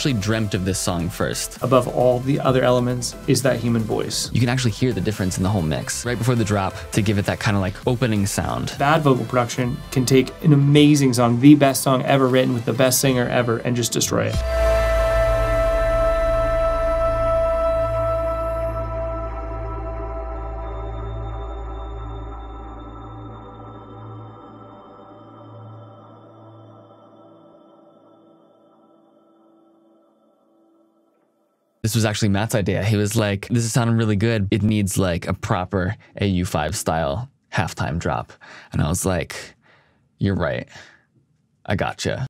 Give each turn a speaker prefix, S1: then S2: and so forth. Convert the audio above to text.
S1: actually dreamt of this song first.
S2: Above all the other elements is that human voice.
S1: You can actually hear the difference in the whole mix right before the drop to give it that kind of like opening sound.
S2: Bad vocal production can take an amazing song, the best song ever written with the best singer ever, and just destroy it.
S1: This was actually Matt's idea. He was like, this is sounding really good. It needs like a proper Au5 style halftime drop. And I was like, you're right. I gotcha.